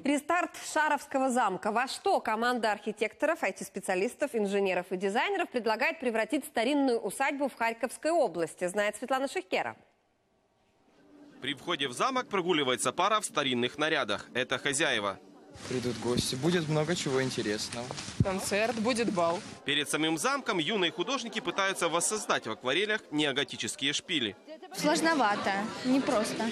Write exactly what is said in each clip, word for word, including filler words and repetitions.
Рестарт Шаровского замка. Во что команда архитекторов, ай ти-специалистов, инженеров и дизайнеров предлагает превратить старинную усадьбу в Харьковской области, знает Светлана Шихкера. При входе в замок прогуливается пара в старинных нарядах. Это хозяева. Придут гости, будет много чего интересного. Концерт, будет бал. Перед самим замком юные художники пытаются воссоздать в акварелях неоготические шпили. Сложновато, непросто.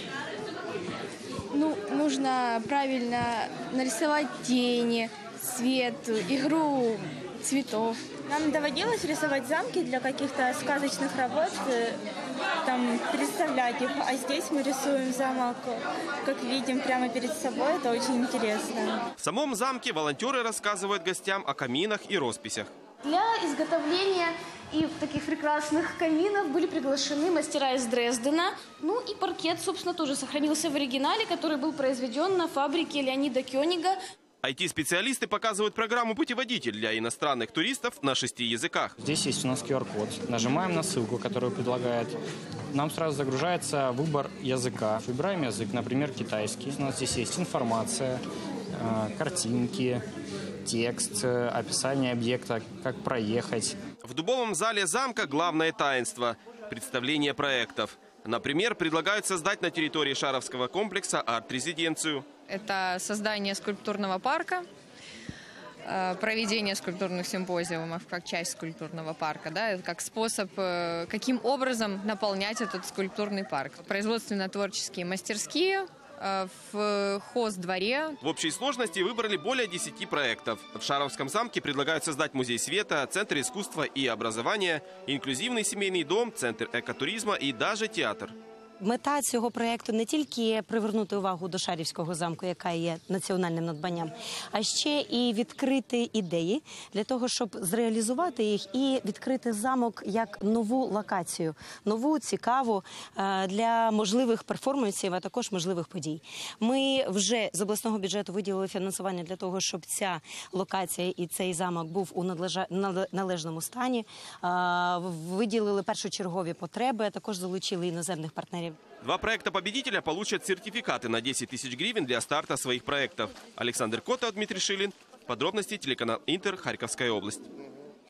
Ну, нужно правильно нарисовать тени, свет, игру цветов. Нам доводилось рисовать замки для каких-то сказочных работ, там, представлять их. А здесь мы рисуем замок, как видим, прямо перед собой. Это очень интересно. В самом замке волонтеры рассказывают гостям о каминах и росписях. Для изготовления и таких прекрасных каминов были приглашены мастера из Дрездена. Ну и паркет, собственно, тоже сохранился в оригинале, который был произведен на фабрике Леонида Кёнига. ай ти-специалисты показывают программу «Путеводитель» для иностранных туристов на шести языках. Здесь есть у нас ку ар код. Нажимаем на ссылку, которую предлагает. Нам сразу загружается выбор языка. Выбираем язык, например, китайский. У нас здесь есть информация, картинки, текст, описание объекта, как проехать. В дубовом зале замка главное таинство – представление проектов. Например, предлагают создать на территории Шаровского комплекса арт-резиденцию. Это создание скульптурного парка, проведение скульптурных симпозиумов как часть скульптурного парка, да, как способ, каким образом наполнять этот скульптурный парк. Производственно-творческие мастерские в хоздворе. В общей сложности выбрали более десяти проектов. В Шаровском замке предлагают создать музей света, центр искусства и образования, інклюзивний сімейний дом, центр екотуризму і даже театр. Мета цього проєкту не тільки привернути увагу до Шарівського замку, яка є національним надбанням, а ще і відкрити ідеї для того, щоб зреалізувати їх і відкрити замок як нову локацію, нову, цікаву для можливих перформансів, а також можливих подій. Ми вже з обласного бюджету виділили фінансування для того, щоб ця локація і цей замок був у належному стані, виділили першочергові потреби, а також залучили іноземних партнерів. Два проекта победителя получат сертификаты на десять тысяч гривен для старта своих проектов. Александр Котов, Дмитрий Шилин. Подробности телеканал Интер, Харьковская область.